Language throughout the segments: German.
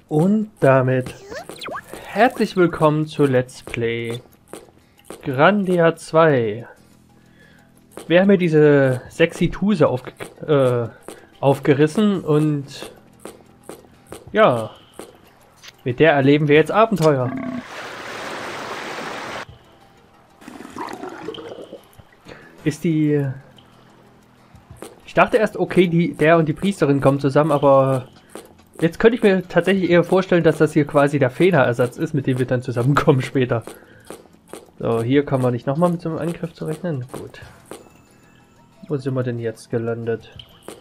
Und damit herzlich willkommen zu Let's Play Grandia 2. Wir haben hier diese sexy Tuse aufgerissen und ja, mit der erleben wir jetzt Abenteuer. Ist die... Ich dachte erst, okay, der und die Priesterin kommen zusammen, aber jetzt könnte ich mir tatsächlich eher vorstellen, dass das hier quasi der Fehlerersatz ist, mit dem wir dann zusammenkommen später. So, hier kann man nicht nochmal mit so einem Angriff zu rechnen. Gut. Wo sind wir denn jetzt gelandet?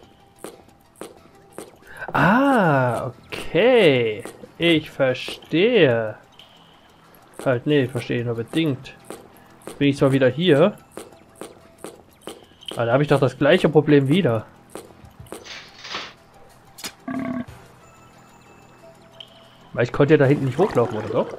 Ah, okay. Ich verstehe. Halt, nee, verstehe nur bedingt. Jetzt bin ich zwar wieder hier. Aber da habe ich doch das gleiche Problem wieder. Weil ich konnte ja da hinten nicht hochlaufen, oder doch?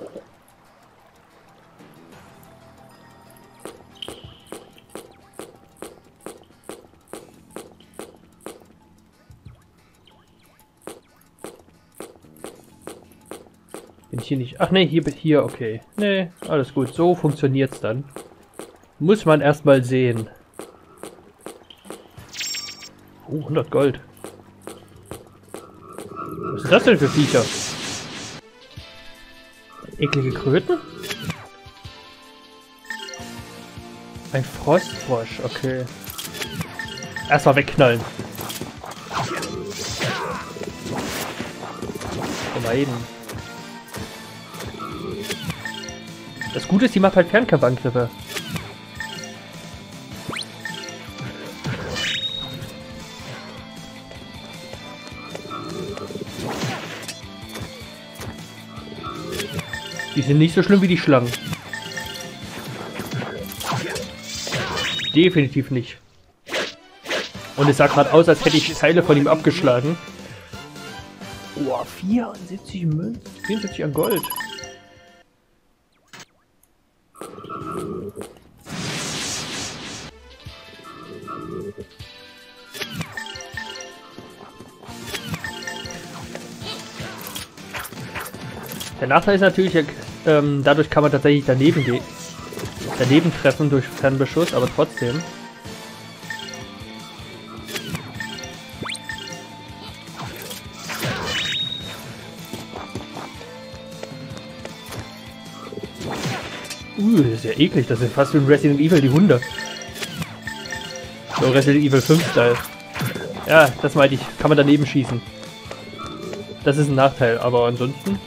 Bin ich hier nicht... Ach nee, hier, okay. Nee, alles gut. So funktioniert's dann. Muss man erstmal sehen. Oh, 100 Gold. Was ist das denn für Viecher? Eklige Kröten? Ein Frostfrosch, okay. Erstmal wegknallen. Vermeiden. Das Gute ist, die macht halt Fernkampfangriffe. Die sind nicht so schlimm wie die Schlangen. Definitiv nicht. Und es sah gerade aus, als hätte ich Teile von ihm abgeschlagen. Boah, 74 Münzen, 74 an Gold. Der Nachteil ist natürlich, dadurch kann man tatsächlich daneben treffen durch Fernbeschuss, aber trotzdem. Das ist ja eklig, das ist fast wie in Resident Evil, die Hunde. So, Resident Evil 5 Style. Ja, das meinte ich, kann man daneben schießen. Das ist ein Nachteil, aber ansonsten...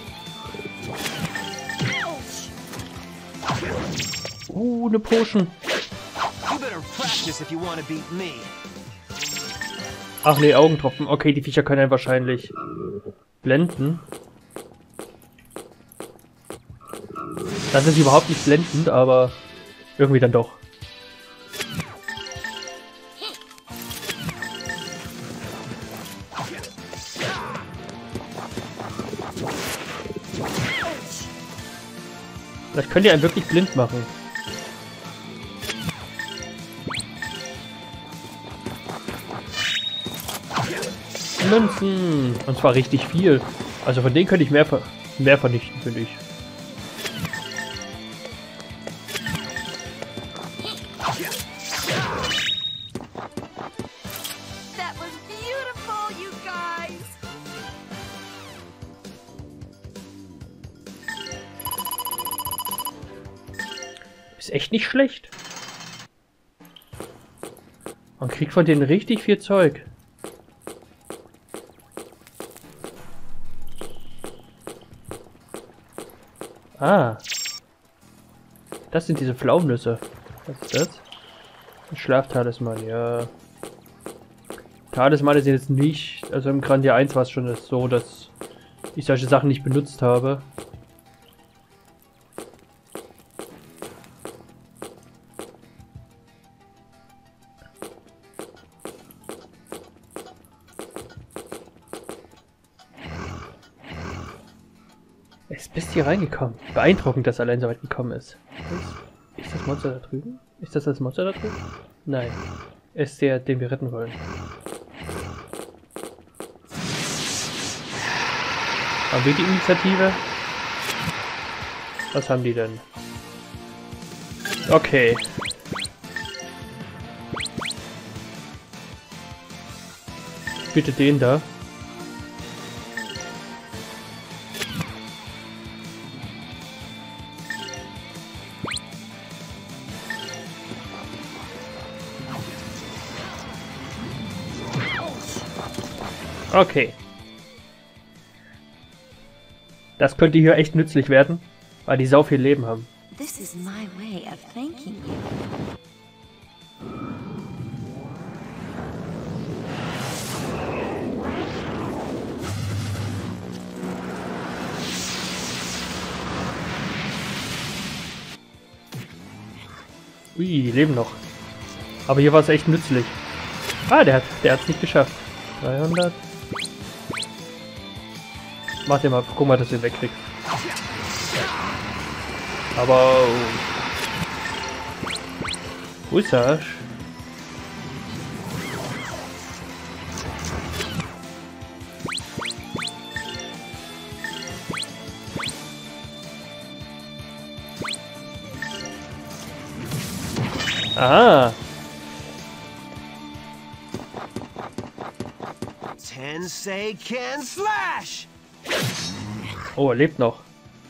eine Potion. Ach nee, Augentropfen. Okay, die Viecher können einen wahrscheinlich blenden. Das ist überhaupt nicht blendend, aber irgendwie dann doch. Vielleicht könnt ihr einen wirklich blind machen. Münzen. Und zwar richtig viel. Also von denen könnte ich mehr vernichten, finde ich. Ist echt nicht schlecht. Man kriegt von denen richtig viel Zeug. Ah. Das sind diese Pflaumennüsse. Was ist das? Ein Schlaftalisman, ja. Talismane sind jetzt nicht... Also im Grandia 1 war es schon so, dass ich solche Sachen nicht benutzt habe. Es bist hier reingekommen. Beeindruckend, dass er allein so weit gekommen ist. Ist das Monster da drüben? Ist das Monster da drüben? Nein. Es ist der, den wir retten wollen. Haben wir die Initiative? Was haben die denn? Okay. Bitte den da. Okay. Das könnte hier echt nützlich werden, weil die sau viel Leben haben. This is my way of thanking you. Ui, die leben noch. Aber hier war es echt nützlich. Ah, der hat's nicht geschafft. 300. Mach den mal, guck mal, dass du ihn wegkriegst. Aber... Wo ist er? Ah! Tensei can slash! Oh, er lebt noch.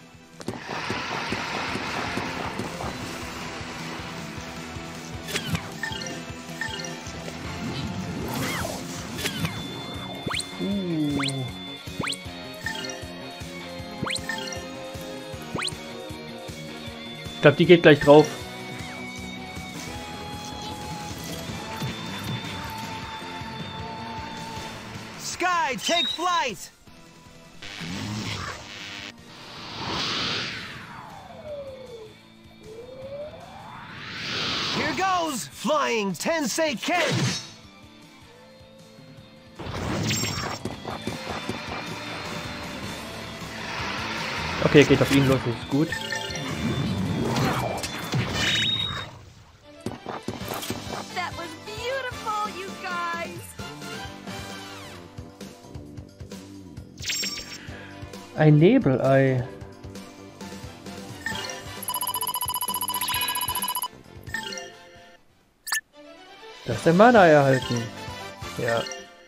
Ich glaube, die geht gleich drauf. Sky, take flight! Here goes! Flying Tensei Ken! Okay, geht auf ihn los, das ist gut. That was beautiful, you guys. Ein Nebelei. Du hast ein Mana erhalten. Ja.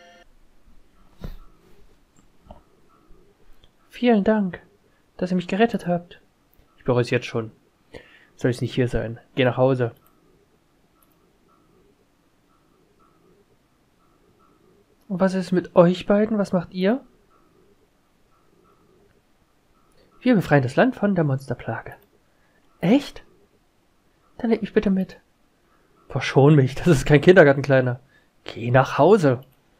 Vielen Dank, dass ihr mich gerettet habt. Ich bereue es jetzt schon. Soll ich nicht hier sein? Geh nach Hause. Und was ist mit euch beiden? Was macht ihr? Wir befreien das Land von der Monsterplage. Echt? Dann nehmt mich bitte mit. Verschon mich, das ist kein Kindergarten, Kleiner. Geh nach Hause.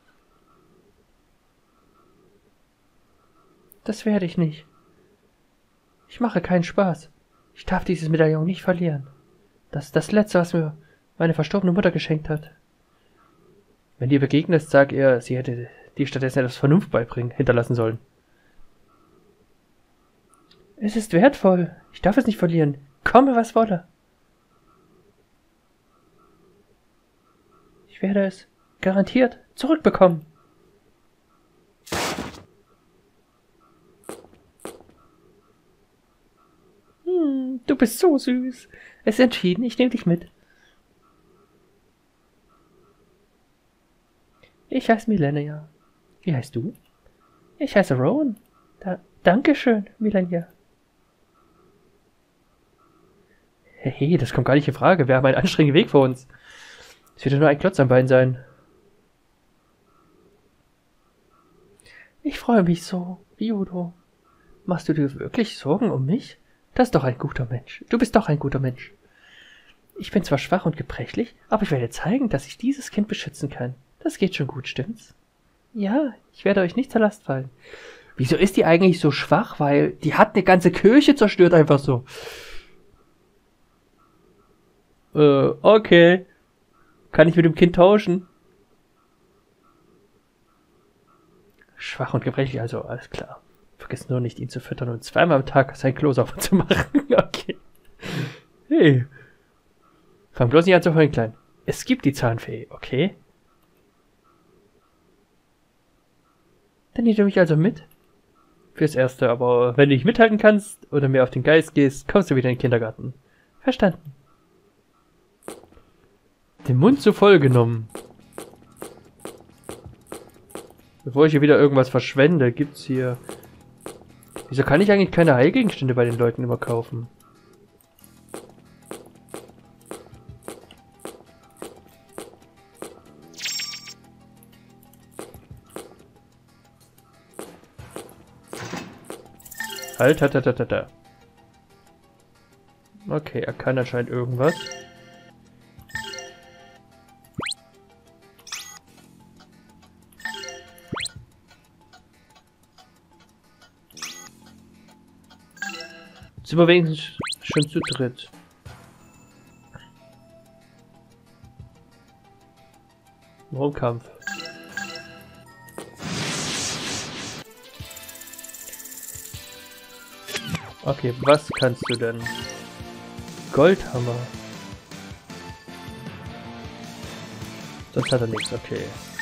Das werde ich nicht. Ich mache keinen Spaß. Ich darf dieses Medaillon nicht verlieren. Das ist das Letzte, was mir meine verstorbene Mutter geschenkt hat. Wenn dir begegnest, sag ihr, sie hätte dir stattdessen etwas Vernunft beibringen, hinterlassen sollen. Es ist wertvoll. Ich darf es nicht verlieren. Komme, was wolle. Ich werde es garantiert zurückbekommen. Du bist so süß. Es ist entschieden, ich nehme dich mit. Ich heiße Millennia. Wie heißt du? Ich heiße Rowan. Dankeschön, Millennia. Hey, das kommt gar nicht in Frage. Wir haben einen anstrengenden Weg vor uns. Es wird ja nur ein Klotz am Bein sein. Ich freue mich so, Ryudo. Machst du dir wirklich Sorgen um mich? Das ist doch ein guter Mensch. Du bist doch ein guter Mensch. Ich bin zwar schwach und gebrechlich, aber ich werde zeigen, dass ich dieses Kind beschützen kann. Das geht schon gut, stimmt's? Ja, ich werde euch nicht zur Last fallen. Wieso ist die eigentlich so schwach? Weil die hat eine ganze Kirche zerstört einfach so. Okay. Kann ich mit dem Kind tauschen? Schwach und gebrechlich, also alles klar. Vergiss nur nicht, ihn zu füttern und zweimal am Tag sein Klo sauber zu machen. Okay. Hey. Fang bloß nicht an zu heulen, Klein. Es gibt die Zahnfee, okay? Dann nehmt ihr mich also mit? Fürs Erste, aber wenn du nicht mithalten kannst oder mir auf den Geist gehst, kommst du wieder in den Kindergarten. Verstanden. Den Mund zu voll genommen. Bevor ich hier wieder irgendwas verschwende, gibt's hier... Wieso kann ich eigentlich keine Heilgegenstände bei den Leuten immer kaufen? Halt. Okay, er kann anscheinend irgendwas. Sind wir wenigstens schon zu dritt. Raumkampf. Okay, was kannst du denn? Goldhammer. Sonst hat er nichts, okay.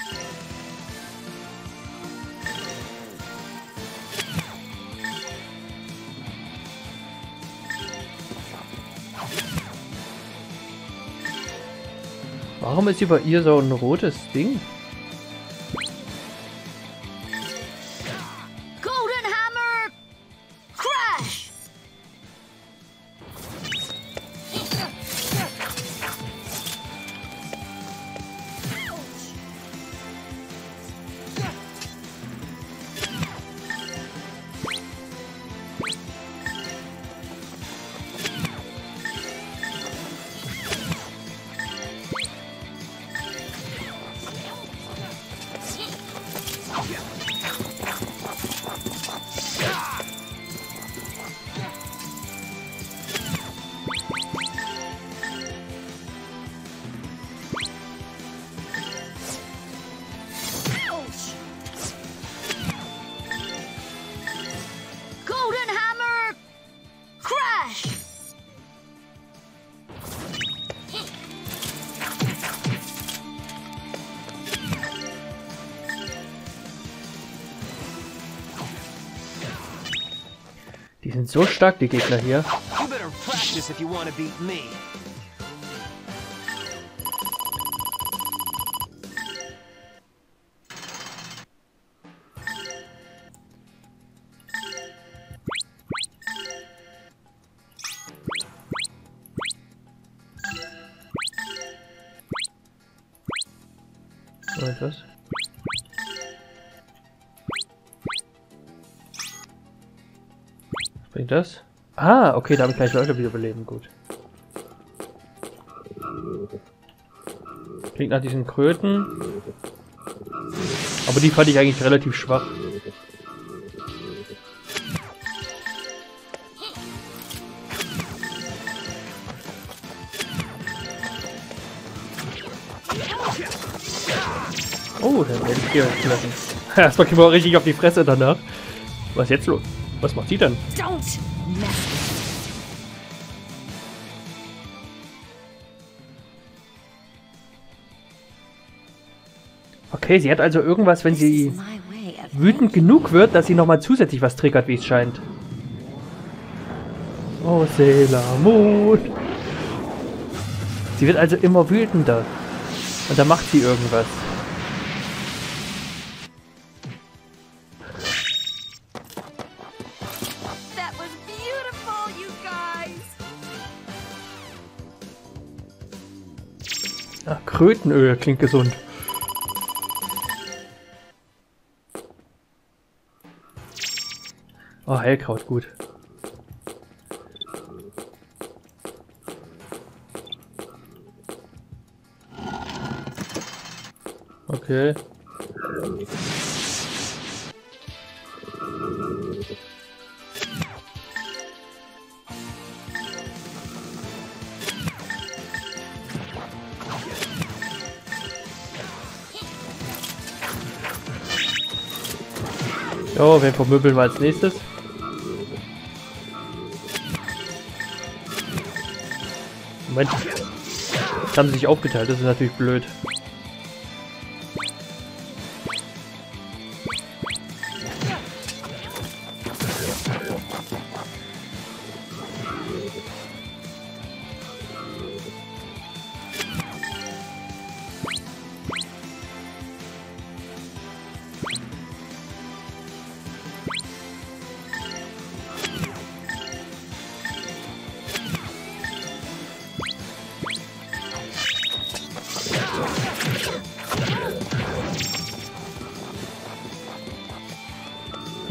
Warum ist über ihr so ein rotes Ding? Golden Hammer! Crash! Golden Hammer! Crash! Die sind so stark, die Gegner hier. You better practice if you want to beat me. Moment, was? Was bringt das? Ah, okay, damit kann ich Leute wiederbeleben, gut. Klingt nach diesen Kröten. Aber die fand ich eigentlich relativ schwach. Oh, dann werde ich hier lassen. Erstmal kriegen wir auch richtig auf die Fresse danach. Was ist jetzt los? Was macht sie dann? Don't mess with Okay, sie hat also irgendwas, wenn me. This sie is my way of wütend genug wird, dass sie nochmal zusätzlich was triggert, wie es scheint. Oh, Sailor Moon. Sie wird also immer wütender. Und dann macht sie irgendwas. That was beautiful, you guys! Ach, Krötenöl klingt gesund. Oh, Heilkraut, gut. Okay. Jo, wen vermöbeln wir als nächstes? Moment. Jetzt haben sie sich aufgeteilt, das ist natürlich blöd.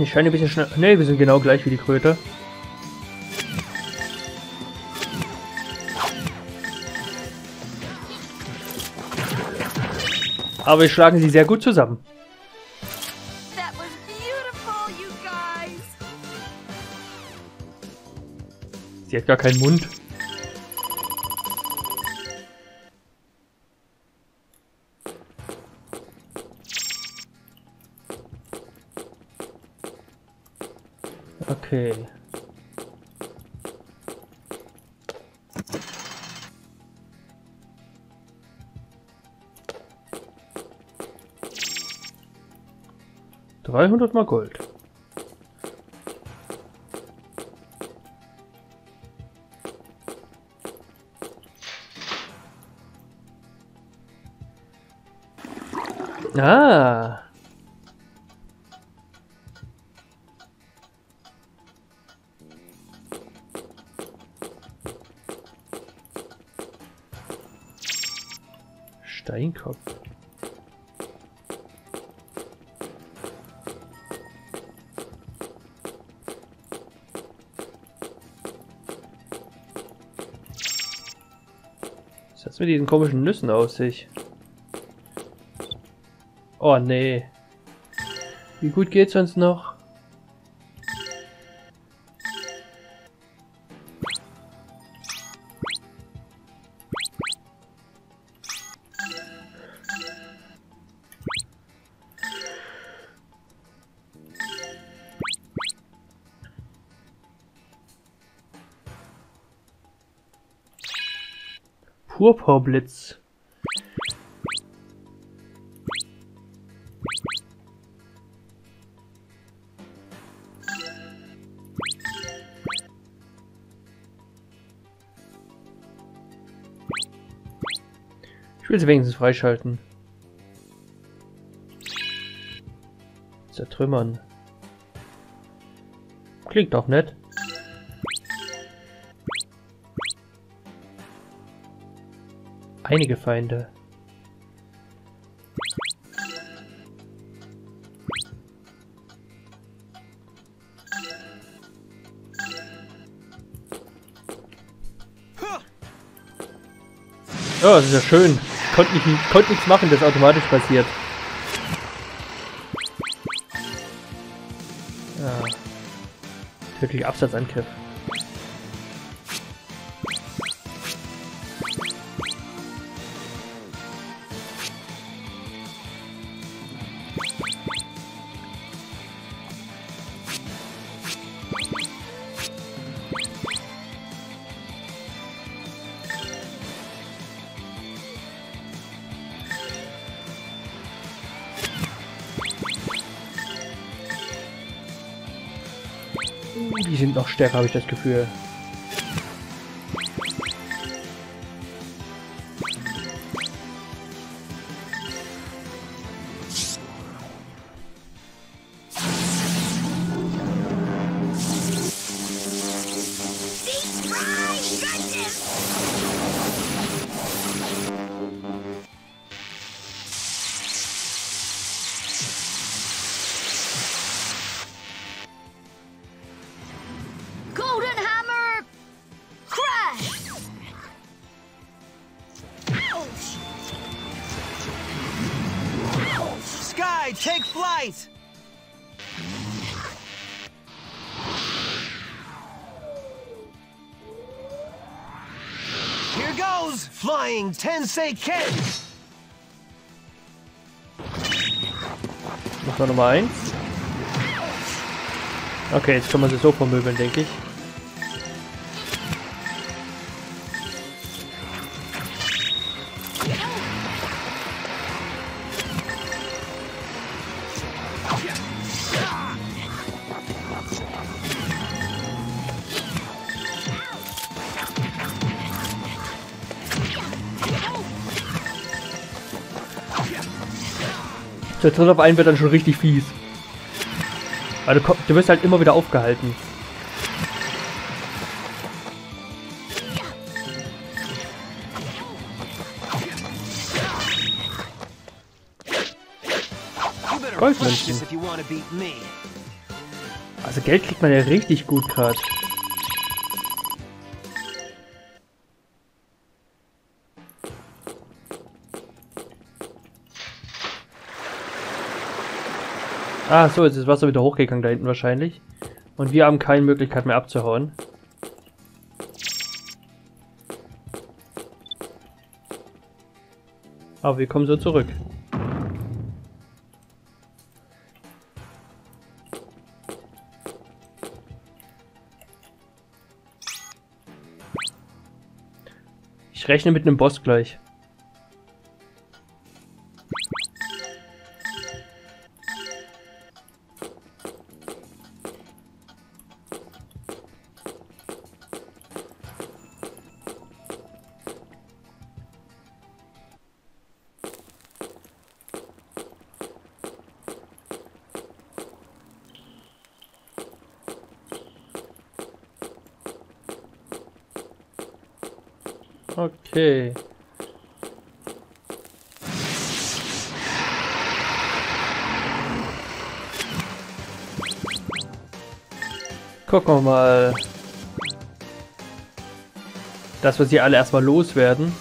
Ich scheine ein bisschen schnell. Ne, wir sind genau gleich wie die Kröte. Aber wir schlagen sie sehr gut zusammen. That was beautiful, you guys. Sie hat gar keinen Mund. Okay. $300 mal Gold. Ah. Steinkopf. Was hat's mit diesen komischen Nüssen aus sich? Oh nee. Wie gut geht's uns noch? Purpurblitz. Ich will sie wenigstens freischalten. Zertrümmern. Klingt doch nett. Einige Feinde. Oh, das ist ja schön. Konnte nichts machen, das automatisch passiert. Ja. Tödlicher Absatzangriff. Die sind noch stärker, habe ich das Gefühl. Golden Hammer, crash! Ouch! Sky, take flight! Here goes! Flying Tensei Ken! Machen wir Nummer 1. Okay, jetzt kann man sie so vermöbeln, denke ich. Der Tritt auf einen wird dann schon richtig fies. Weil du wirst halt immer wieder aufgehalten. Goldmünzen. Also Geld kriegt man ja richtig gut gerade. Ah, so, jetzt ist das Wasser wieder hochgegangen da hinten wahrscheinlich. Und wir haben keine Möglichkeit mehr abzuhauen. Aber wir kommen so zurück. Ich rechne mit einem Boss gleich. Okay. Gucken wir mal. Dass wir sie alle erstmal loswerden.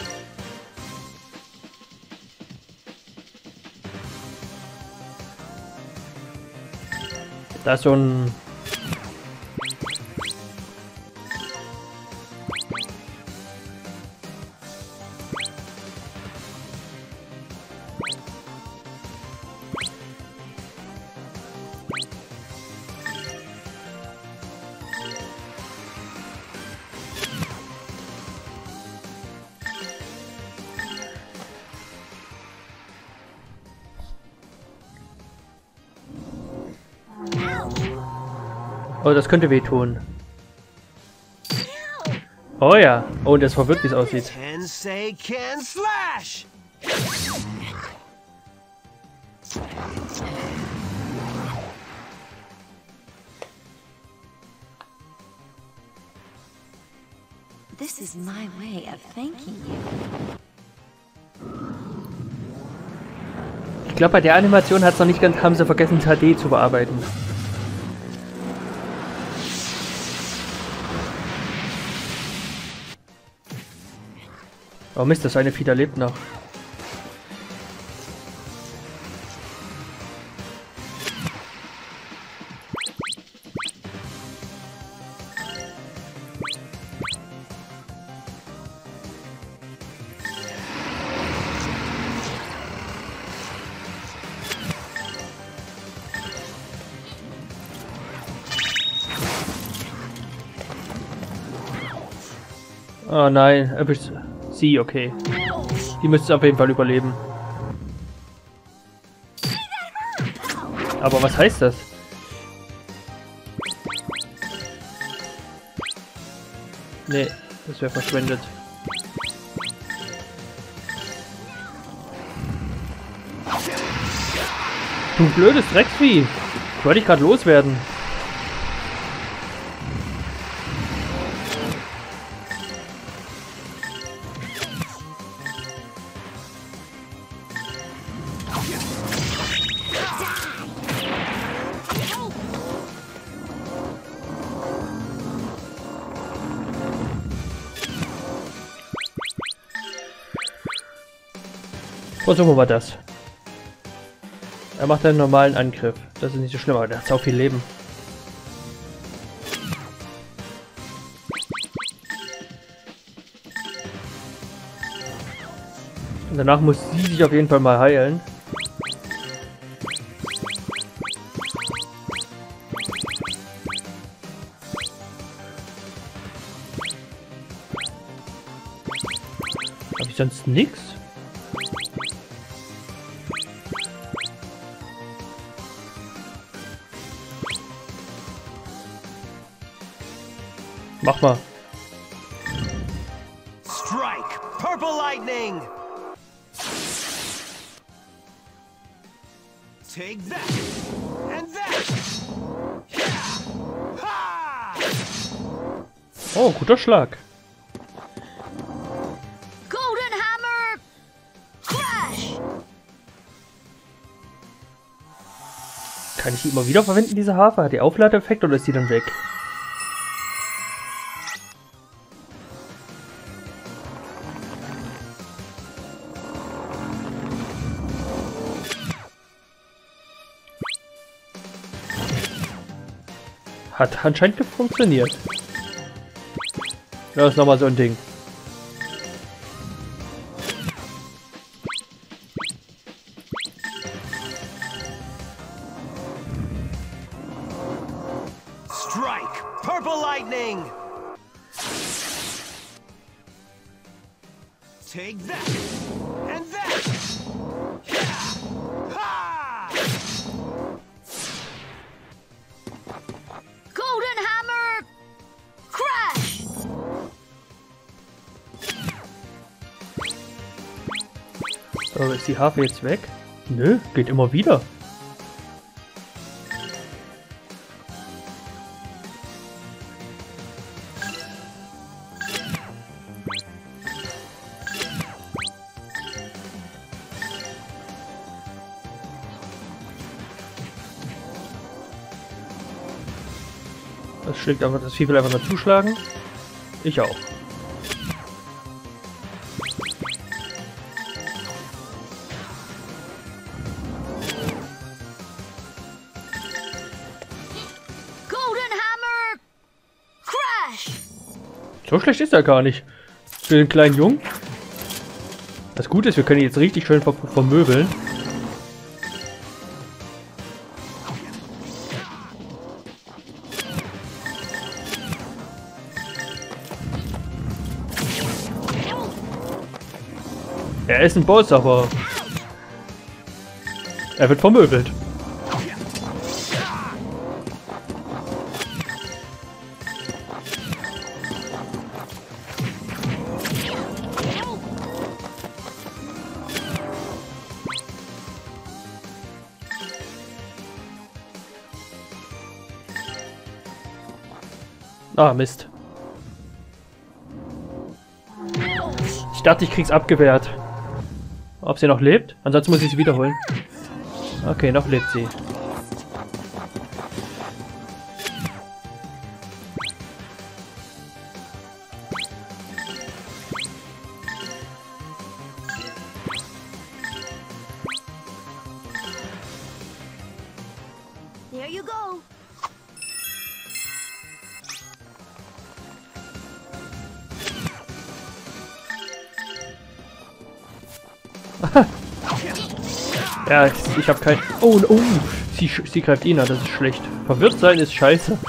Da ist so ein... Oh, das könnte wehtun. Oh ja. Oh, und das verwirrt, wie es aussieht. Tensei can slash! This is my way of thanking you. Ich glaube, bei der Animation hat's noch nicht ganz, haben sie vergessen, HD zu bearbeiten. Oh Mist, das eine Fieder lebt noch. Oh nein, erwischt sie, okay. Die müsste auf jeden Fall überleben. Aber was heißt das? Nee, das wäre verschwendet. Du blödes Drecksvieh! Ich wollte dich gerade loswerden. Versuchen wir mal das. Er macht einen normalen Angriff. Das ist nicht so schlimm, aber der hat auch viel Leben. Und danach muss sie sich auf jeden Fall mal heilen. Habe ich sonst nichts? Mach mal. Strike! Purple lightning! Take that! And that! Yeah. Ha! Oh, guter Schlag. Golden Hammer! Crash! Kann ich die immer wieder verwenden, diese Harfe? Hat die Aufladeeffekt oder ist die dann weg? Hat anscheinend funktioniert. Das ist nochmal so ein Ding. Strike! Purple lightning! Take that! And that! Yeah! Ha! Golden Hammer! Crash! So, ist die Harfe jetzt weg? Nö, geht immer wieder. Das schlägt einfach, das Vieh will einfach nur zuschlagen. Ich auch. Golden Hammer! Crash! So schlecht ist er gar nicht. Für den kleinen Jungen. Das Gute ist, wir können ihn jetzt richtig schön vermöbeln. Er ist ein Boss, aber er wird vermöbelt. Ah, Mist. Ich dachte, ich krieg's abgewehrt. Ob sie noch lebt? Ansonsten muss ich sie wiederholen. Okay, noch lebt sie. There you go. Ja, ich habe kein... Oh, oh! Sie greift ihn an, das ist schlecht. Verwirrt sein ist scheiße.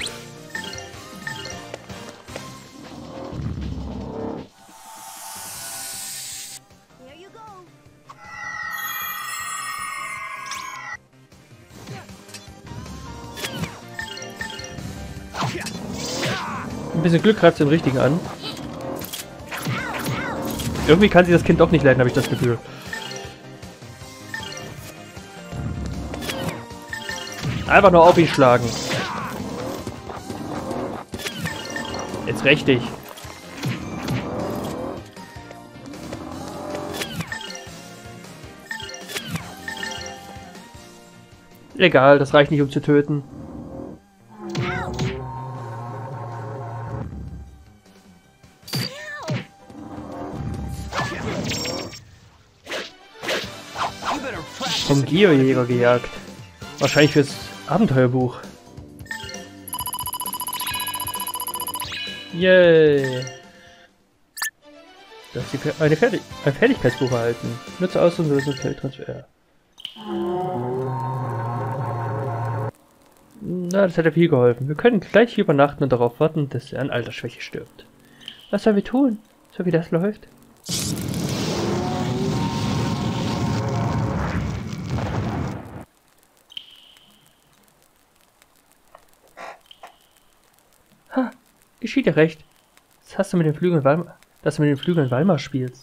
There you go. Ein bisschen Glück greift sie den richtigen an. Irgendwie kann sie das Kind doch nicht leiden, habe ich das Gefühl. Einfach nur auf ihn schlagen. Jetzt räch dich. Egal, das reicht nicht, um zu töten. Vom Geojäger gejagt. Wahrscheinlich fürs Abenteuerbuch. Yay! Du hast ein Fertigkeitsbuch erhalten. Nutze aus und löse Feldtransfer. Na, das hätte viel geholfen. Wir können gleich hier übernachten und darauf warten, dass er an Altersschwäche stirbt. Was sollen wir tun, so wie das läuft? Ha, geschieht dir recht. Das hast du mit den Flügeln Walmar spielst.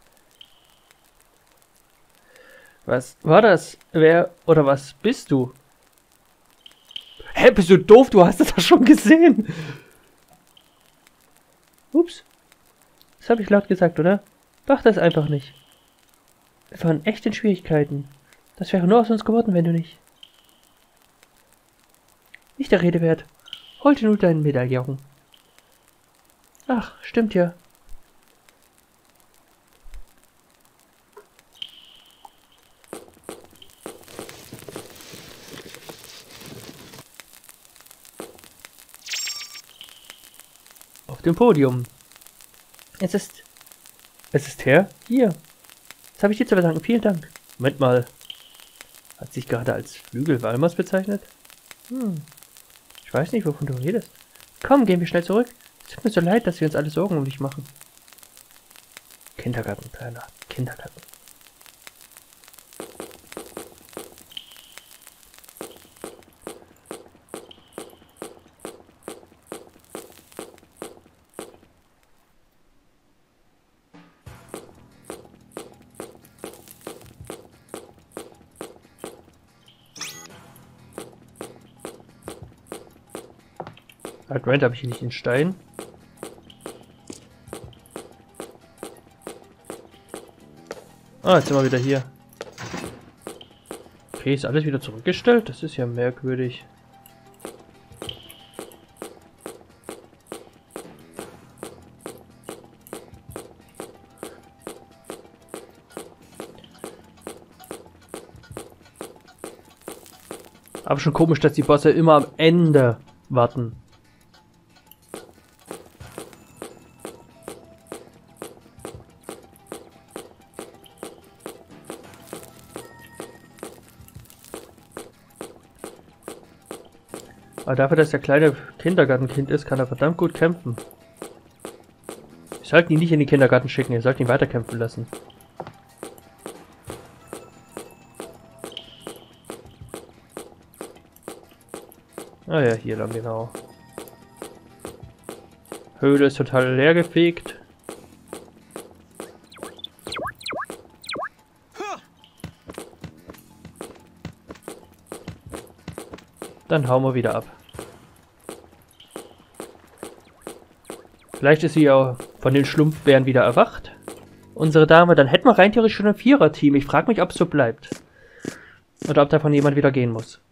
Was war das? Wer oder was bist du? Hä, bist du doof? Du hast das doch schon gesehen. Ups. Das habe ich laut gesagt, oder? Doch, das einfach nicht. Wir waren echt in Schwierigkeiten. Das wäre nur aus uns geworden, wenn du nicht... Nicht der Rede wert. Hol dir nur deinen Medaillon. Ach, stimmt ja. Auf dem Podium. Es ist her? Hier. Das habe ich dir zu verdanken. Vielen Dank. Moment mal. Hat sich gerade als Flügel Walmers bezeichnet? Ich weiß nicht, wovon du redest. Komm, gehen wir schnell zurück. Es tut mir so leid, dass wir uns alle Sorgen um dich machen. Kindergarten, Kleiner. Kindergarten. Grant habe ich hier nicht in Stein. Ah, jetzt sind wir wieder hier. Okay, ist alles wieder zurückgestellt? Das ist ja merkwürdig. Aber schon komisch, dass die Bosse immer am Ende warten. Aber dafür, dass er kleine Kindergartenkind ist, kann er verdammt gut kämpfen. Wir sollten ihn nicht in den Kindergarten schicken, wir sollten ihn weiterkämpfen lassen. Ah ja, hier lang genau. Höhle ist total leer gefegt. Dann hauen wir wieder ab. Vielleicht ist sie ja von den Schlumpfbären wieder erwacht. Unsere Dame, dann hätten wir rein theoretisch schon ein Vierer-Team. Ich frage mich, ob es so bleibt. Oder ob davon jemand wieder gehen muss.